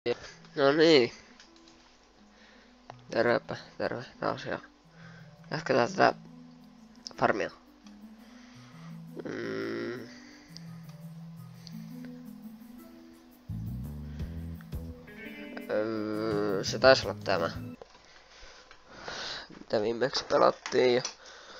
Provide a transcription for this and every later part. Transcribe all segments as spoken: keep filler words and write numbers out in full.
No niin. Tervepä, terve taas ja jatketaan tätä farmia. Mm. Öö, se taisi olla tämä. Mitä viimeksi pelattiin ja...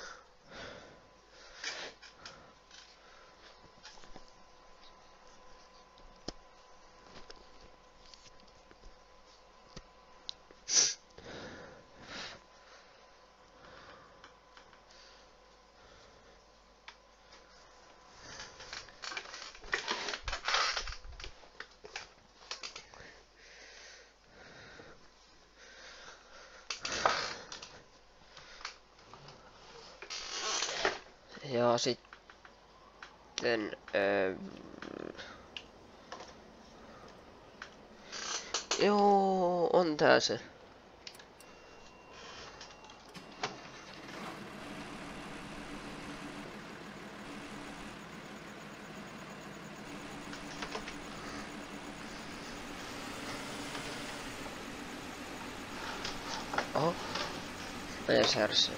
Ja sitten... Öö... Joo, on tää se. Oho. Menee särsyyn.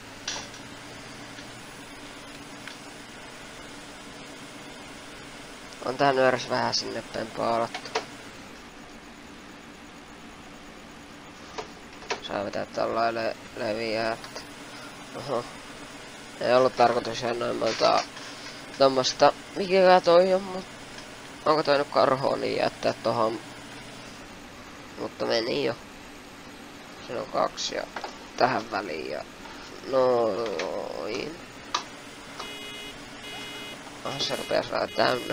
On tää nyöräs vähän sinne päin paalattu. Saa vetää tollain le leviää, että... Oho. Ei ollut tarkoitus noin monta tommosta mikä toi on, mut... Onko toi nyt karhoa niin jättää tohon? Mutta meni jo. Siinä on kaksi ja tähän väliin ja... Noin. Ah, se rupeaa saada täynnä.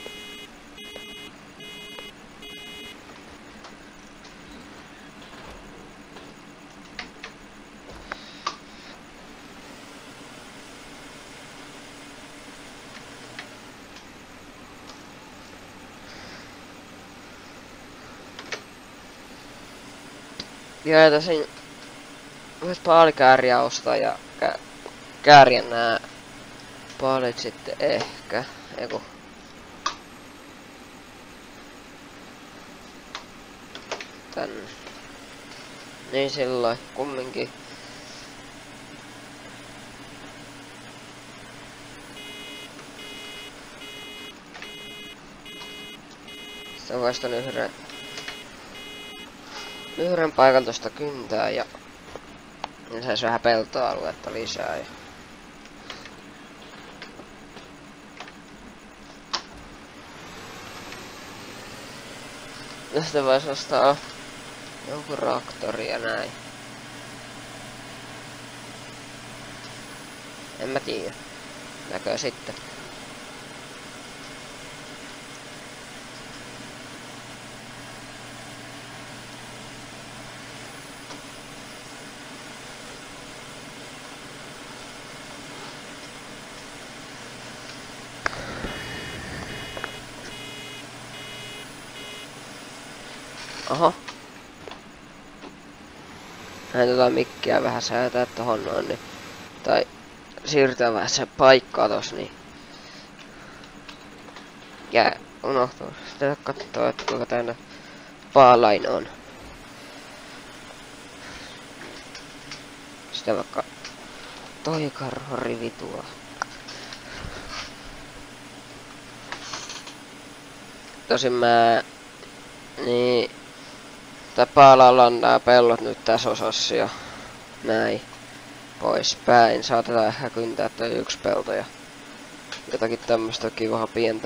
Ja tosin voisi paalikääriä ostaa ja kä kääriä nää paalit sitten ehkä. Eiku. Tänne. Niin silloin kumminkin. Sitten voisi ton yhden yhden paikan tosta kyntää ja niin saisi vähän peltoaluetta lisää ja ja sitten voisi ostaa jonkun traktori ja näin. En mä tiedä. Näkö sitten. Oho. Näin tota mikkiä vähän säätää tohon noin, niin... Tai siirtää vähän se paikkaa tos, niin... Jää, unohtuu. Sitten kattoo, että kuinka täynnä paalain on. Sitten vaikka... Toi karhorivi tuo. Tosin mä... Niin... Tää paalalla on nää pellot nyt tässä osassa ja näin poispäin. Saatetaan ehkä kyntää toi yksi pelto ja jotakin tämmöstä kivaa pientä.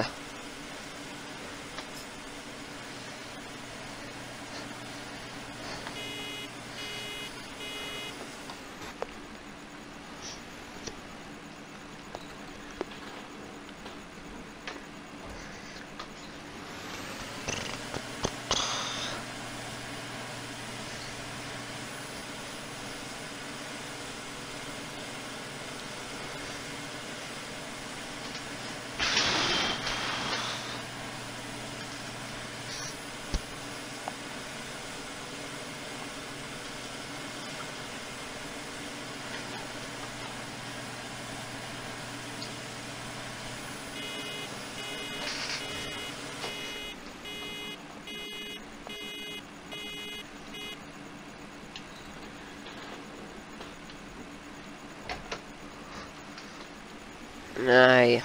Näin.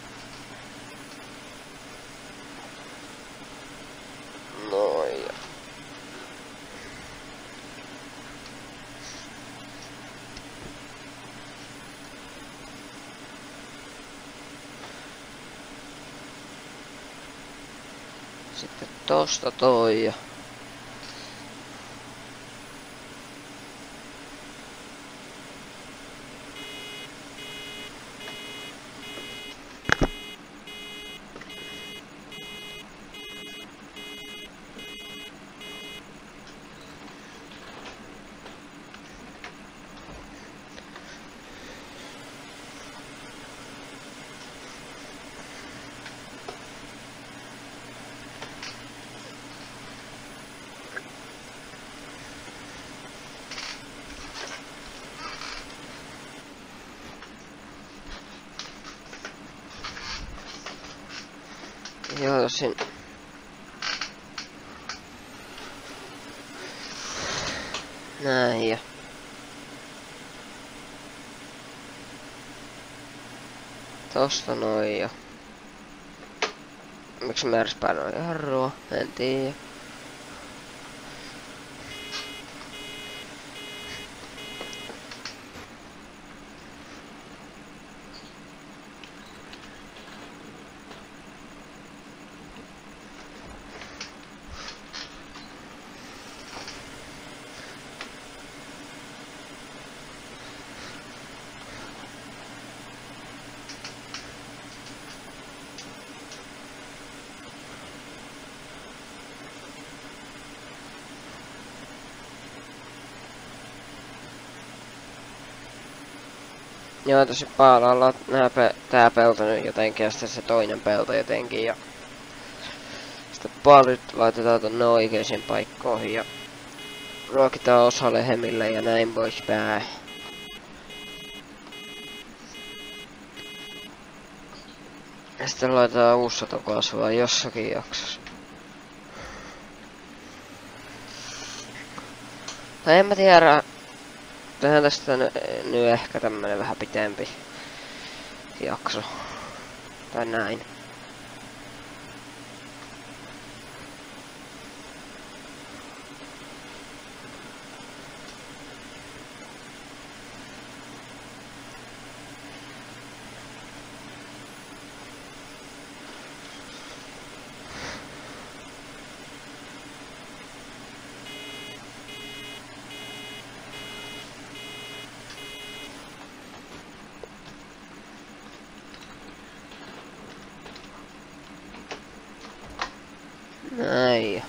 Noin. Sitten tosta toi ja joo tosin näin ja tosta noin ja miksi määräspään on jarrua, en tiedä. Joo, tosi paalalla nää pe tää pelto nyt jotenkin ja sitten se toinen pelto jotenkin ja sitten paalit laitetaan tonne oikeisiin paikkoihin ja ruokitaan osa lehmille ja näin poispäin. Ja sitten laitetaan uusatokasvaa jossakin jaksossa. Tai en mä tiedä. Tehdään tästä nyt ehkä tämmönen vähän pitempi jakso. Tai näin. Näin.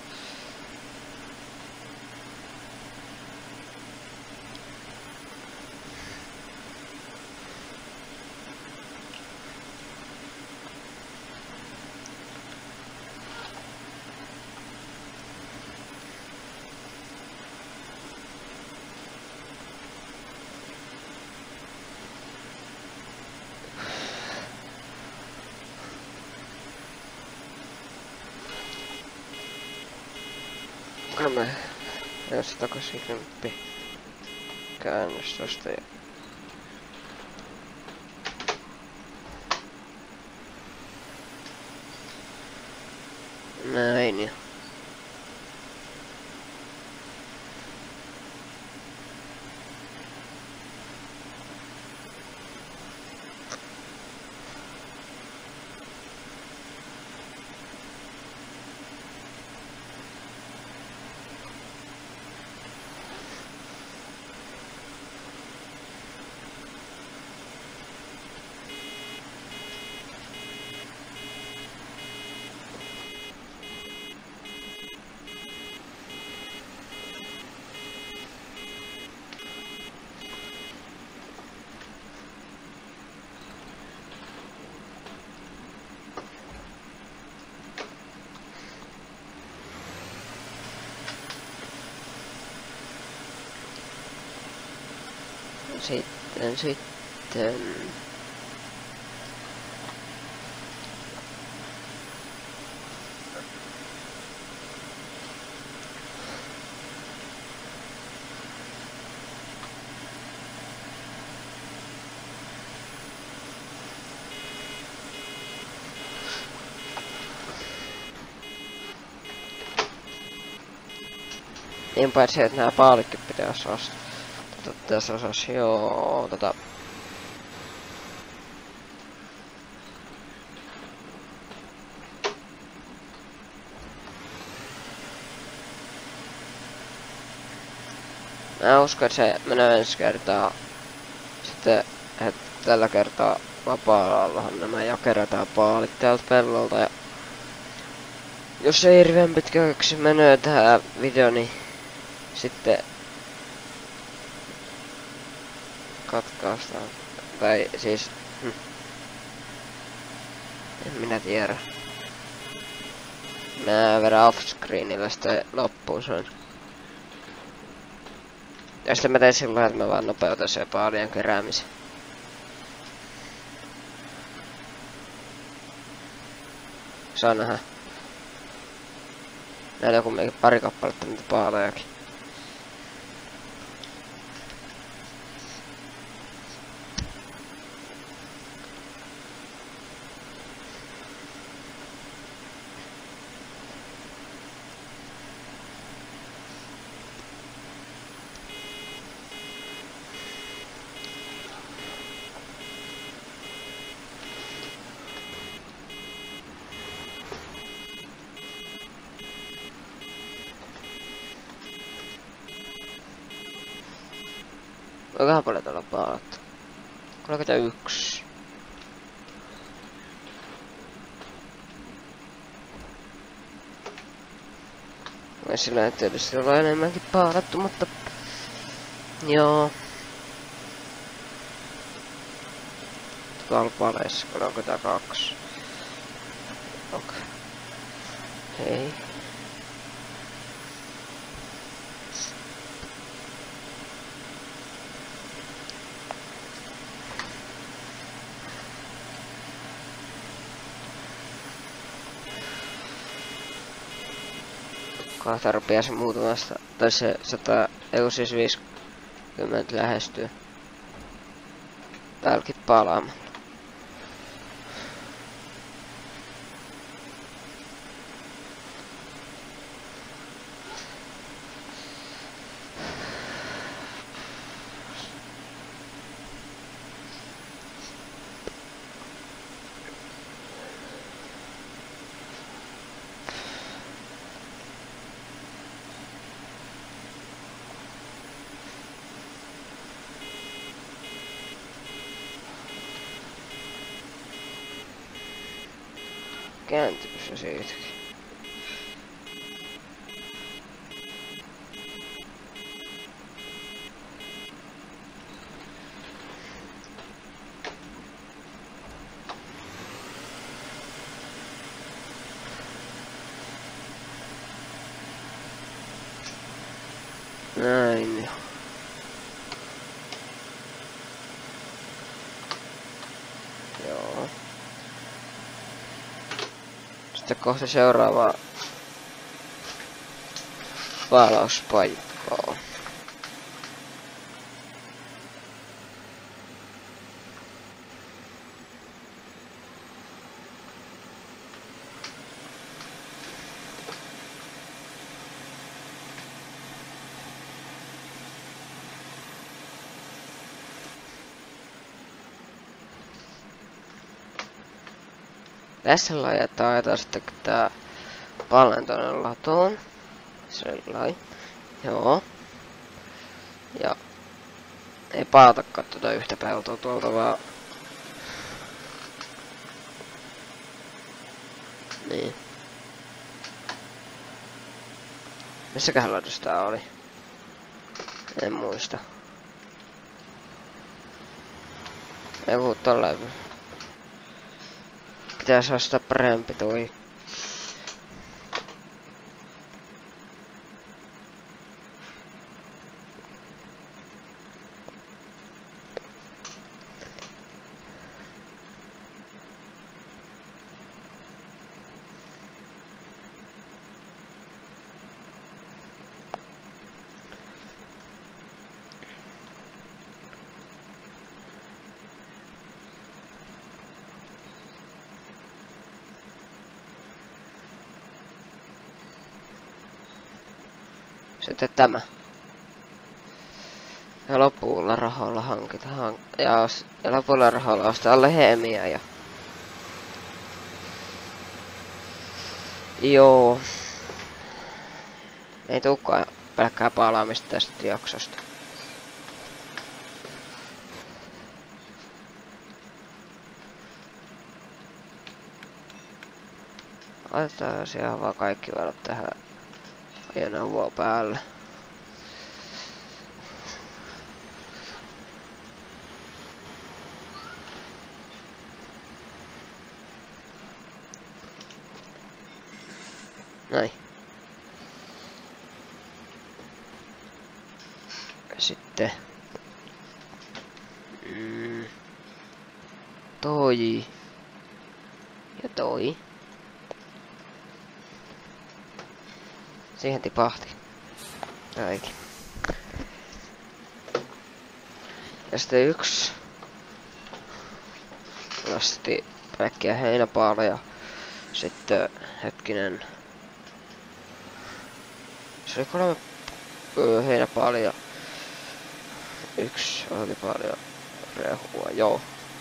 Kolme. Jos takaisin kymppi. Käännös tosta ja näin ja sitten sitten Niin paitsi, että nää paalitkin pitäis ostaa. Tota, tässä osas, joo, tota... Mä uskon, että se menee ensi kertaa. Sitten, että tällä kertaa vapaa-alallahan nämä ja kerätään paalit täältä pellolta. Ja jos ei hirveän pitkäksi menee tää video, niin sitten katkaistaan. Tai siis... Hm. En minä tiedä. Mä vedän offscreenillä sitten loppuun sen. Ja sitten mä tein sillä että mä vaan nopeutan sen paalien keräämisen. Saa nähdä. Näillä on kumminkin pari kappaletta niitä paalejakin. Kuinkahan paljon tuolla paalattu? kolmekymmentäyksi. Voi sillä tietysti olla enemmänkin paalattu, mutta... Joo. Tuolla paleissa kolmekymmentäkaksi. Okei. Hei. Kohta rupeaa se muutamasta, tai se sata, ei siis viisikymmentä lähestyy. Täälläkin palaamaan. Kääntyykö se siitäkin? Näin jo. Joo. Sitten kohta seuraavaa vaalauspaikkaa. Tässä laitetaan sitten tää pallen tonne latoon. Sellainen. Joo. Ja ei paatakaan tuota yhtä peltoa tuolta vaan. Niin. Missäköhän laitossa tää oli? En muista. Joku tolleen. Pitäis ostaa parempi toi. Sitten tämä. Ja lopulla rahoilla hankitaan. Ja, os, ja lopulla rahoilla ostaa lehmiä ja... Joo. Ei tulekaan pelkkää palaamista tästä jaksosta. Laitetaan siellä vaan kaikki valot tähän ajoneuvoa päälle. Näin. Sitten mm, toi ja toi. Siihen tipahti. Kaikki. Ja sitten yksi lasti pelkkiä heinäpaaleja. Sitten hetkinen. Se oli kolme öö, heinäpaalia. Yksi oli paljon rehua, joo.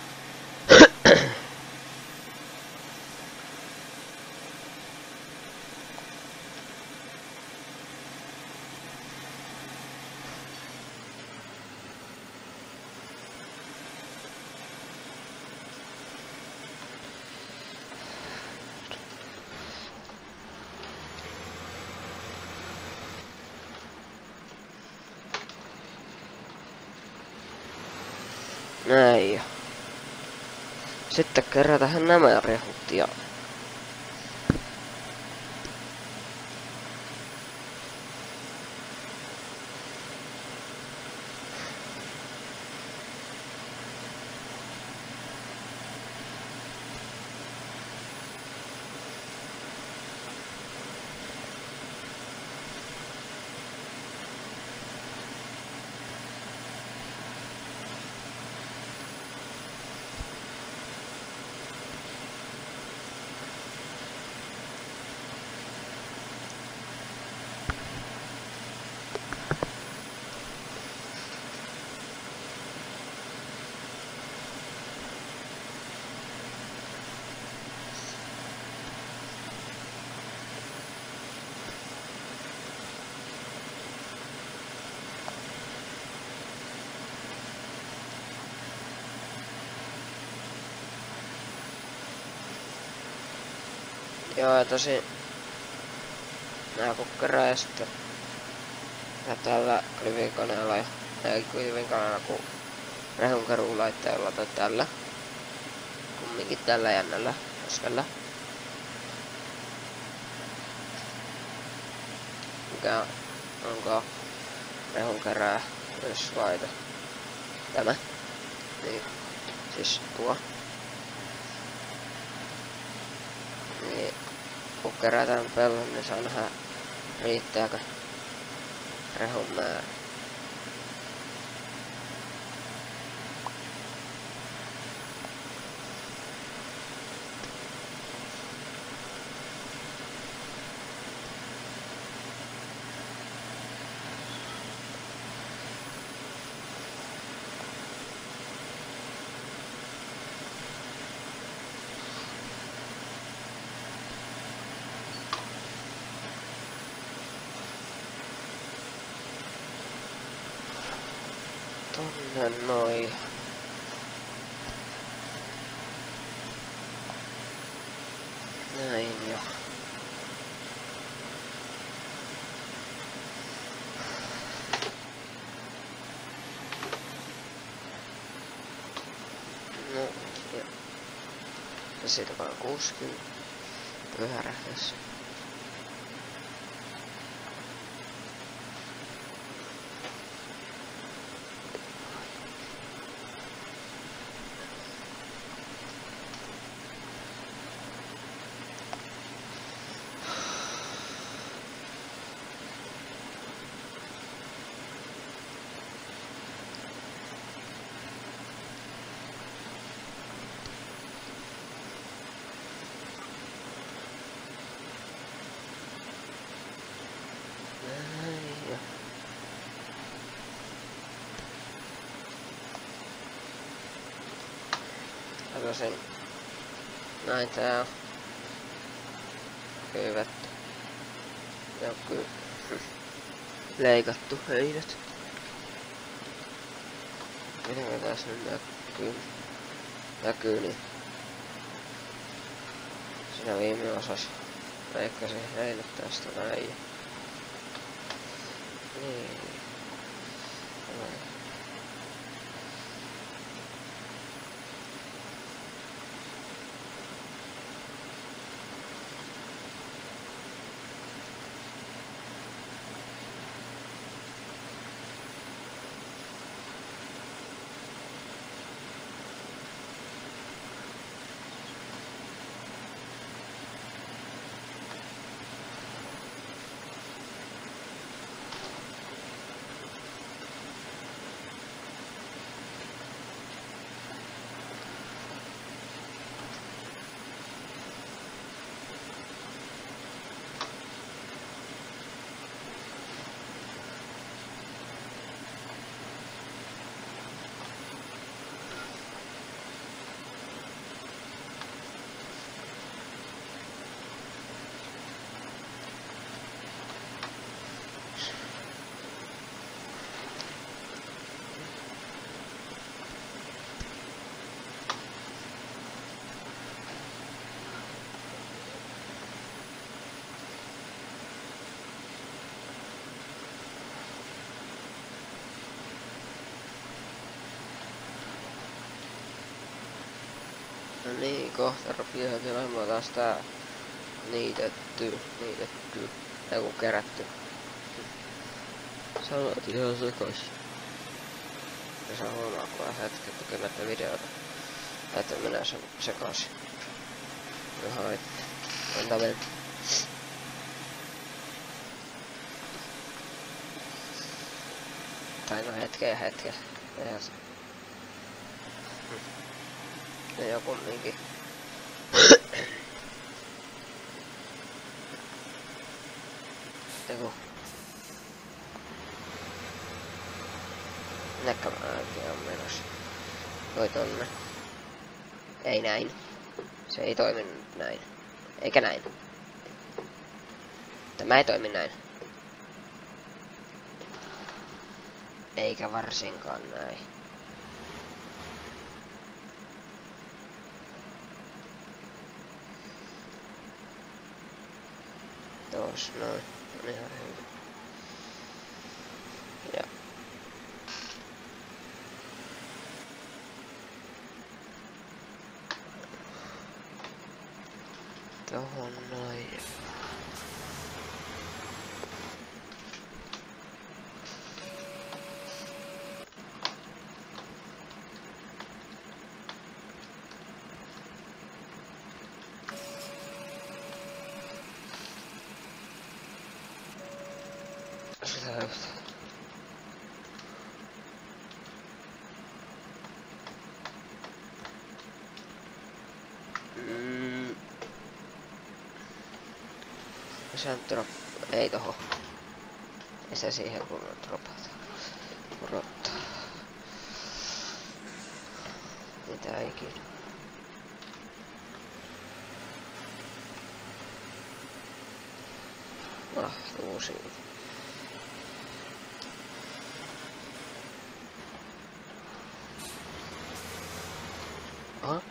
Näin ja sitten kerätään nämä rehut ja joo, ja tosi nää kukkeraa ja sitten ja tällä klyvikoneella ja ei klyvikoneella kun rehunkeruulaitteella tai tällä kumminkin tällä jännällä koskella mikä onko rehunkerää myös laite tämä niin siis tuo niin kun kerätään pellon, niin saa nähdä riittääkö rehun määrä. Tonne noin. Näin jo. No, ja. Ja siitä vaan kuusikymmentä pyörähdessä. Tällaisen näin tää on köyvetty ja ky leikattu heinät. Miten tässä nyt näkyy? Näkyy niin. Siinä viime osassa leikkasin heinät tästä näin. Niin. Näin. No niin, kohta rupeaa tulemaan taas tää niitetty, niitetty, joku kerätty. Sanot ihan sekas. Ja saa huomaa, kun on hetken tekemättä videota, että menee se sekaisin. No haitti. Antaa mennä. Tai no hetken ja hetken. Eihän se. Ja joku kumminkin. Joku. Näkkämäänkin on menossa. Toi tonne. Ei näin. Se ei toimi näin. Eikä näin. Tämä ei toimi näin. Eikä varsinkaan näin. Tos noin. On ihan hyvä. Ja. Tohon noin. Sitä yhtä. Mm. Se drop. Ei toho. Ei se siihen kun dropata. Kurottaa. Mitä ikinä. Ah, uusi. Aha.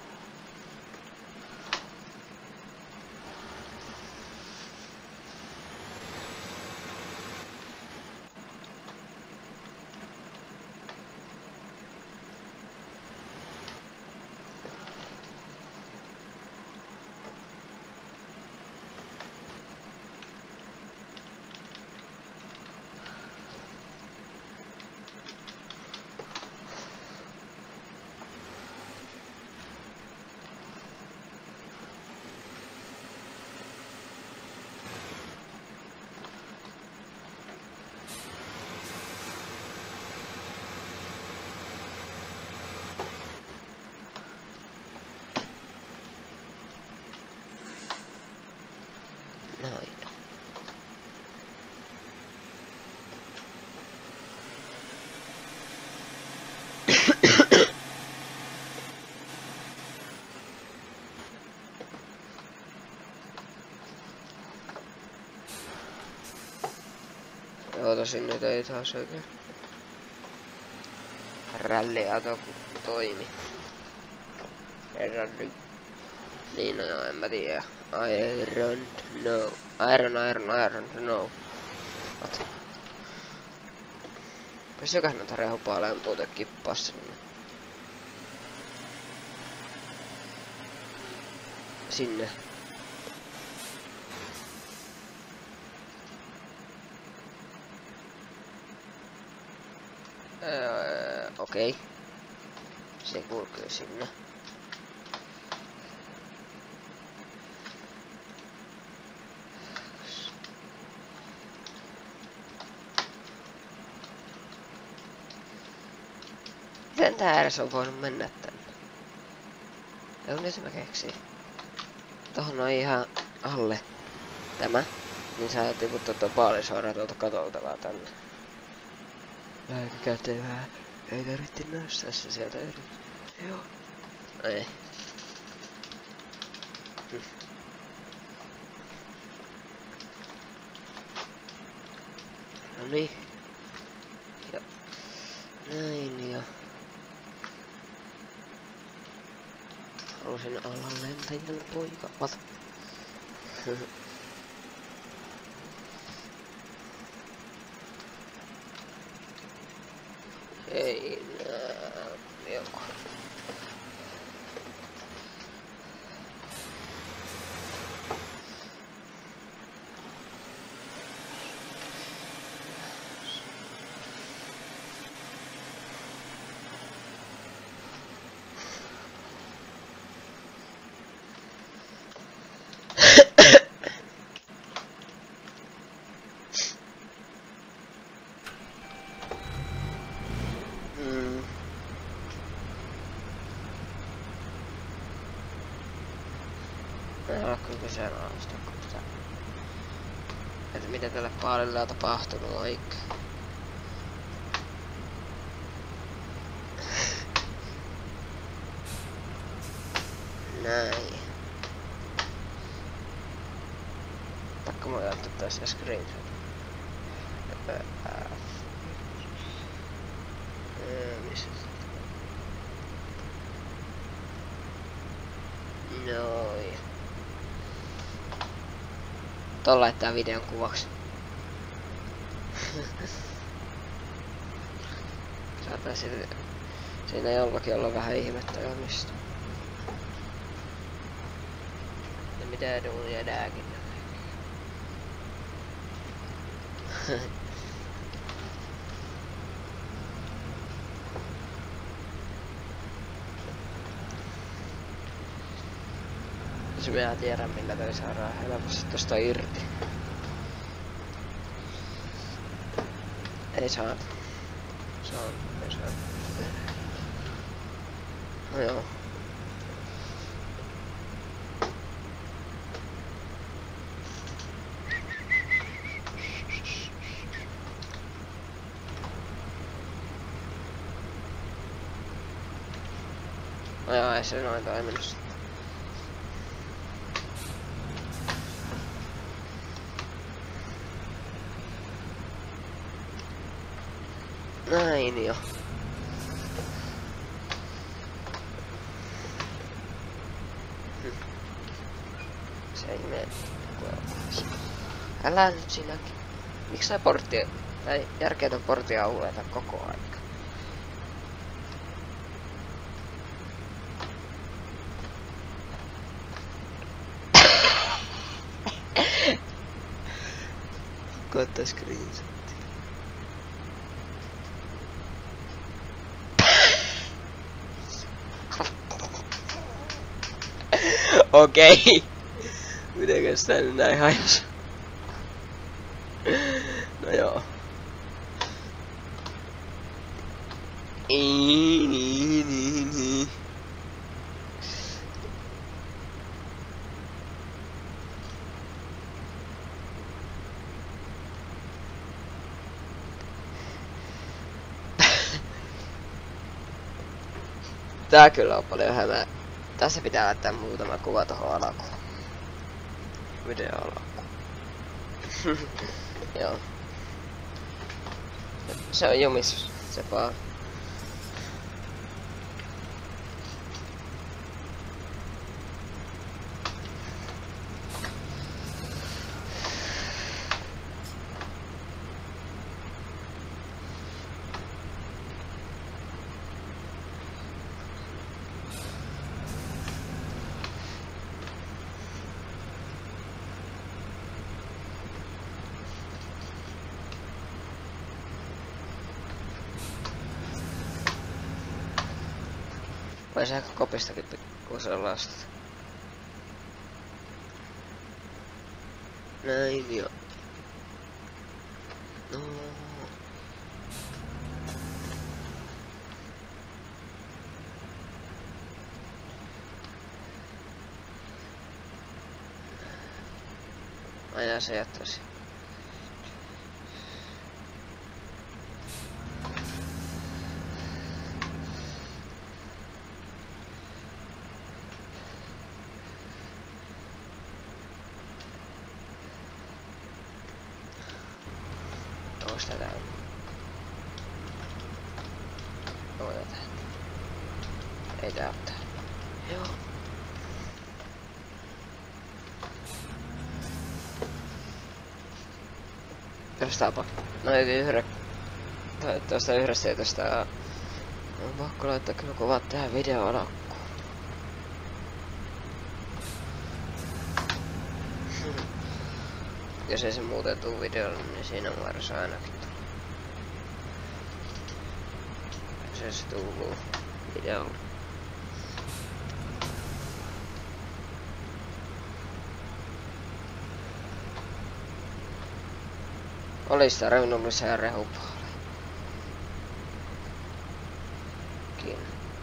tosin nyt ei taas oikein ralliauto toimi. Ralli. Niin no joo, en mä tiedä. Iron no. Iron, iron, iron, no. What? Pystyköhän näitä rehupaaleja tuota kippaa sinne? Sinne. Öö, okei. Okay. Se kulkee sinne. Miten tää edes on voinut mennä tänne? Joo, nyt mä keksin. Tohon on ihan alle tämä. Niin sä tiput tota paalisuoraan tuolta katolta vaan tänne. Aika kätevää. Ei tarvitti nostaa se sieltä yli. Joo. Ei. Hm. Noniin. Ja. Näin ja. Halusin olla lentäjän poika. What? Ei nää. Joku. Mä en kyllä kyseenalaista sitä. Että mitä tälle paalille on tapahtunut oikein. Näin. Pakko mä ottaa tässä screenshot. Missä? Noin. Tuon laittaa videon kuvaksi. Saattaa siinä, siinä jollakin olla vähän ihmettä ja mistä. Ja mitä duunia nääkin. Jos minä tiedän millä toi saadaan helposti tosta irti. Ei saa. Saa. Ei saa. No joo. No joo, ei se noin toiminut. Näin jo. Hm. Se ei mene. Älä nyt sinäkin. Miksi nää portti, tai järkeetön portti aueta koko aika? Koittaa screenshot. Okei. Okay. Mitenkäs tää nyt näin hajus? No joo. Ii, nii, nii, nii. Tää kyllä on paljon hämää. Tässä pitää laittaa muutama kuva tohon alakuun. Video alakuun. Joo. Se on jumissa se paa. Vai se kopistakin pikkuisen lastata. Näin jo. No. Ajaa se jättäisi. Onko tää täällä? Otetaan. Ei tää oo täällä. Joo. Jostaapa. No ei yhdä. Tai tuosta yhdestä ei tosta. On pakko laittaa kyllä kuvat tähän videoon alkuun. Jos ei se muuten tuu videolle, niin siinä on varassa ainakin. Se se tuluu videolle. Olis tarvinnut lisää rehupuolella. Kiinni.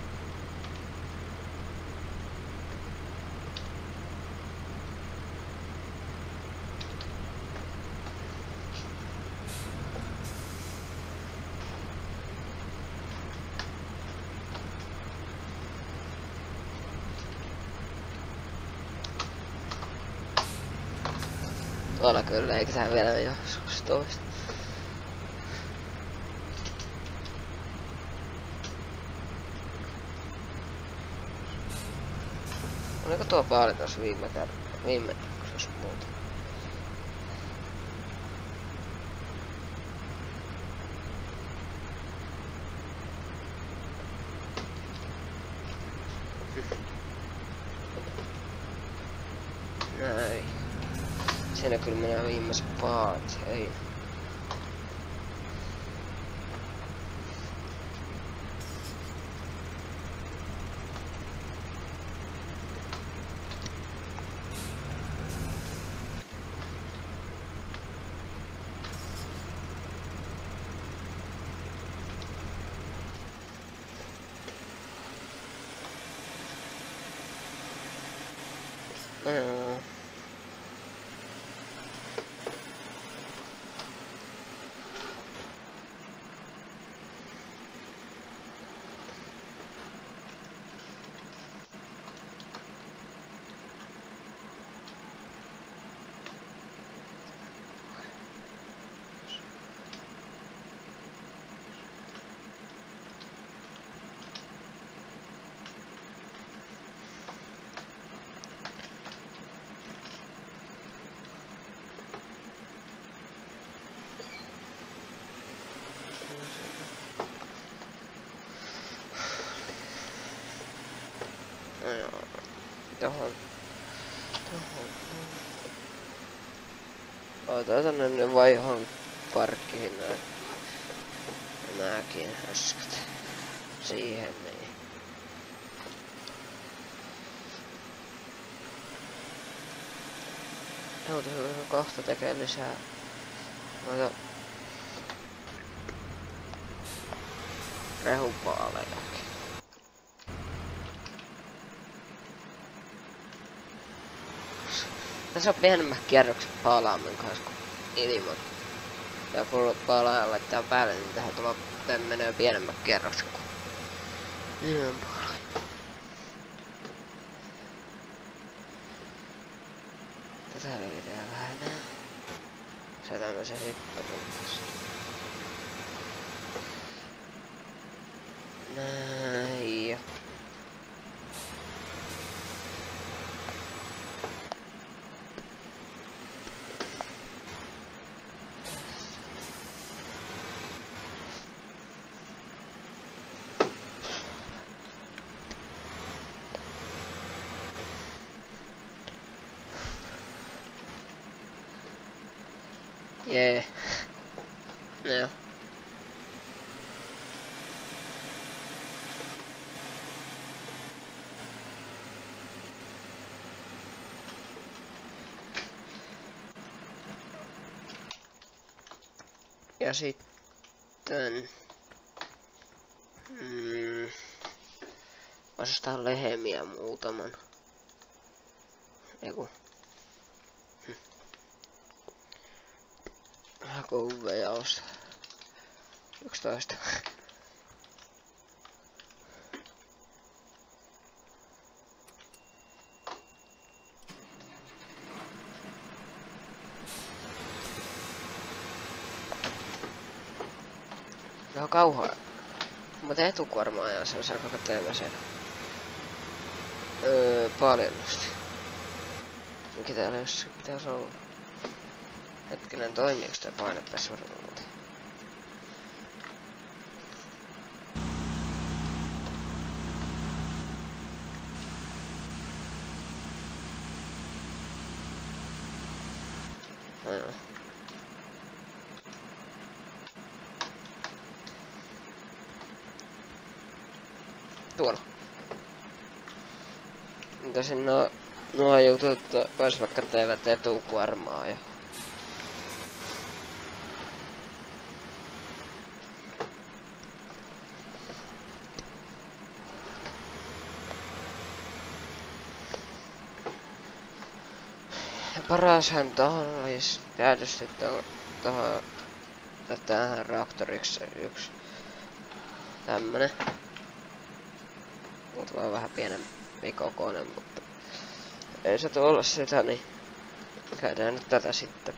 Tuolla kyllä, eikä tää vielä joskus toista. Oliko tuo paali tossa viime kerran? Viime jos muuta. Näin. Siinä kyllä menee viimeiset paat, ei. Mm. Tohon. Tohon. Otetaan ne vai johon parkkiin näin. Nääkin äskät. Siihen niin. Joutuu kohta tekee lisää. Noita rehupaalejakin. Tässä on pienemmät kierrokset paalaamen kanssa kuin ilman. Ja kun paalaaja laittaa päälle, niin tähän tulee, tänne menee pienemmät kierrokset kuin ilman paalaaja. Tätä vedetään vähän nää. Se tämmösen hyppäryn tässä. Näin ja... Jee. Joo. Ja sitten... Mm, osastaan lehemiä muutaman. Eiku. Hm. Hakuveja ostaa. yksitoista. No kauhaa. Mutta etukuormaa ja se on se koko teemäsen. Öö, paljonnosti. Mikä täällä jossakin pitäis olla? Hetkinen, toimiiks tää painepesuri muuten? No joo. Tuolla. Mitä sinne on nuo jutut, vois vaikka teivät etukuormaa ja... Ja parashan tohon olis tietysti tohon tähän reaktoriksi yksi tämmönen. Mut vaan vähän pienempi kokoinen, mutta ei se tuolla sitä, niin käydään nyt tätä sitten.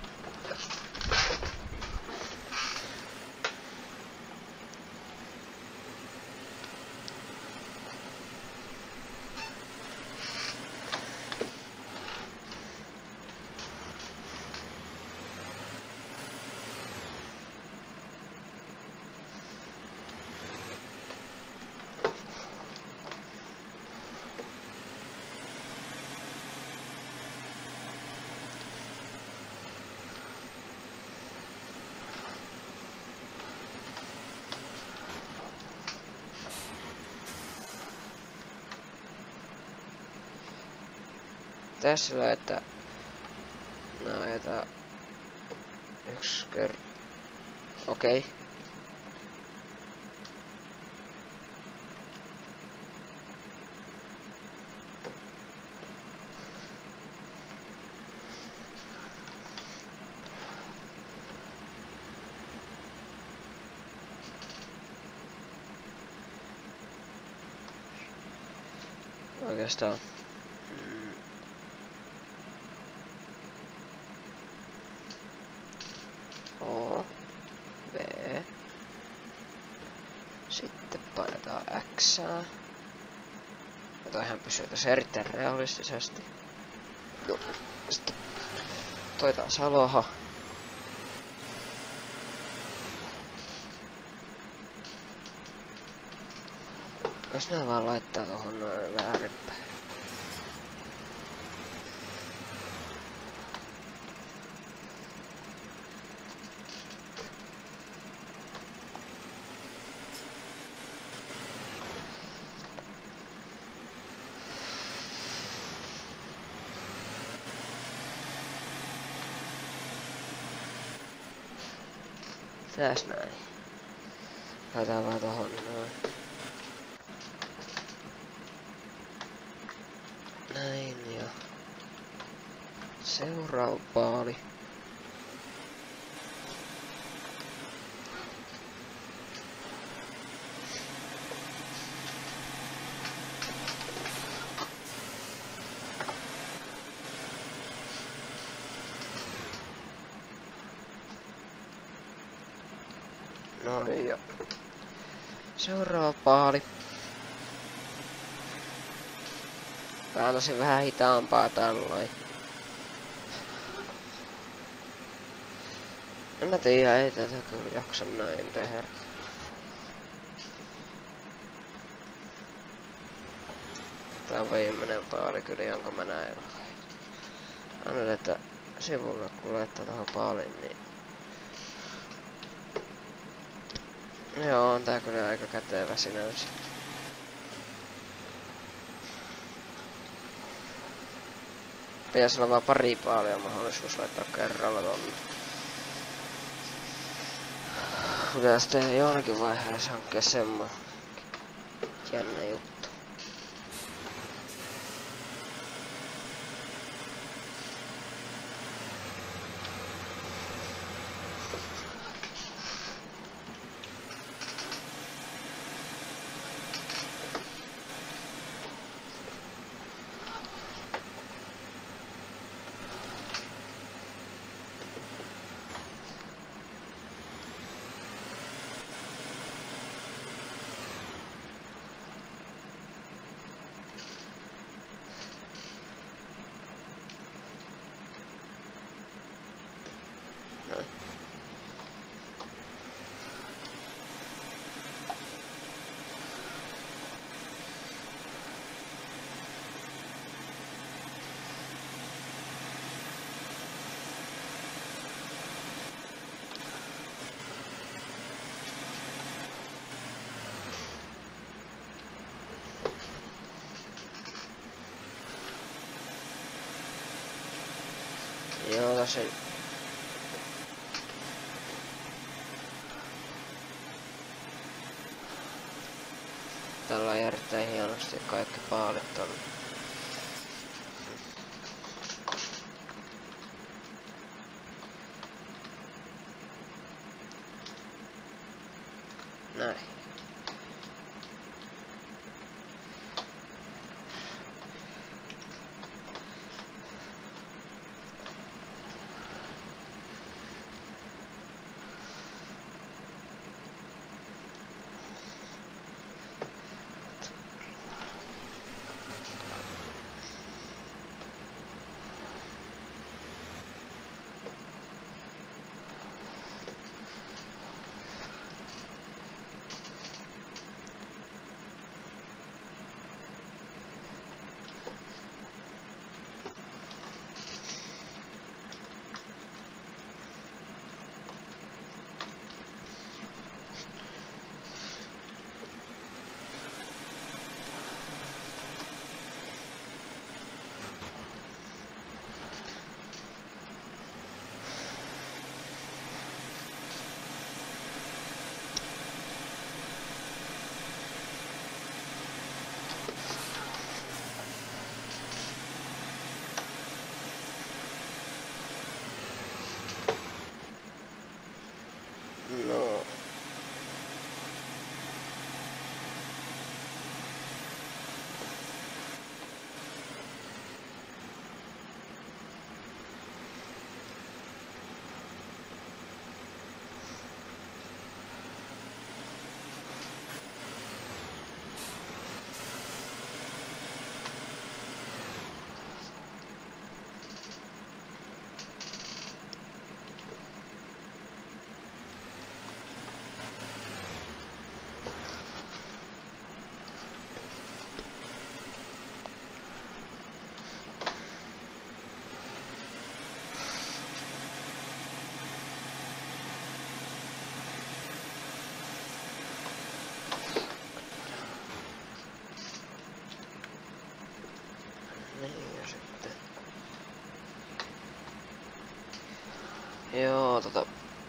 Tässä laittaa näitä yksi kert... Okei. Okay. Oikeastaan. O, V. Sitten painetaan X. Ja toihan pysyy tässä erittäin realistisesti. No, sitten toi taas aloha. Jos nää vaan laittaa tohon noin väärinpäin. Tääs näin. Laitetaan vaan tohon noin. Näin ja... Seuraava paali. Noin ja... Seuraava paali. Päätäisin vähän hitaampaa tällöin. En mä tiedä, ei tätä kyllä jaksa näin tehdä. Tää on viimeinen paali kyllä, jonka mä näin. Anna että sivulle kun laittaa tohon paaliin, niin... Joo, on tää kyllä aika kätevä sinänsä. Pitäis olla vaan pari paalia mahdollisuus laittaa kerralla tonne. Pitäis tehdä jonnekin vaiheessa hankkeen semmoinen jännä juttu. Joo, tässä ei... Tällä on erittäin hienosti kaikki paalit tonne. Näin. No. Niin ja sitten... Joo, tota...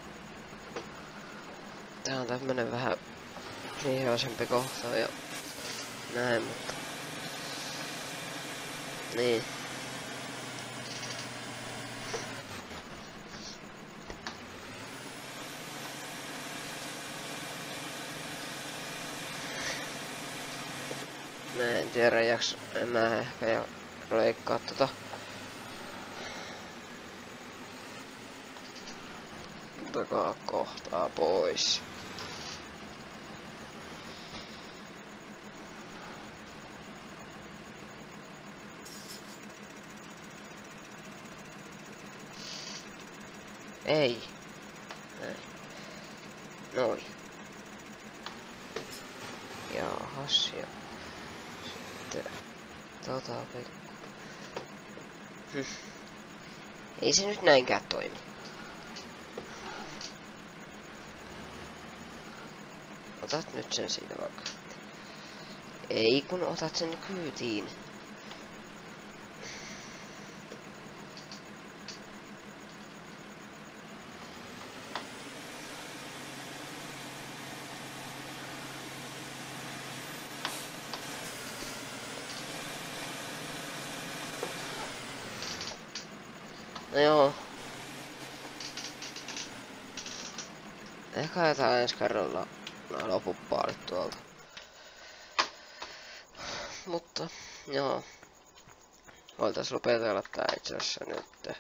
Tää on tämmönen vähän vihaisempi kohta ja näin, mutta... Niin. Mä en tiedä, jaks... En mä ehkä leikkaa tota... Takaa kohtaa pois. Ei. Näin. Noin. Jaahas ja... Sitten... Tota pikku... Hm. Ei se nyt näinkään toimi. Otat nyt sen siitä vaikka. Ei kun otat sen kyytiin. No joo. Ehkä ajetaan ensi kerralla nää loput paalit tuolta. Mutta joo. Voitais lopetella tää itse asiassa nyt.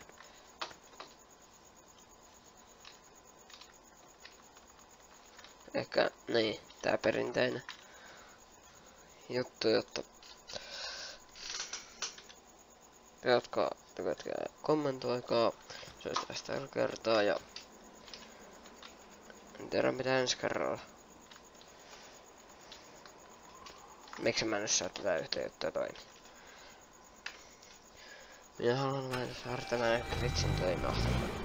Ehkä niin, tää perinteinen juttu, jotta jotka tykätkää kommentoikaa, se olisi tästä tällä kertaa ja en tiedä mitä ensi kerralla. Miksi mä nyt saa tätä yhtä juttua toimi? Minä haluan vain saada tämän vitsin toimimaan.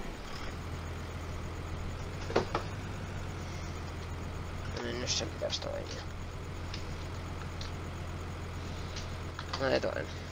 Niin nyt sen pitäisi toimia. Näin toimi.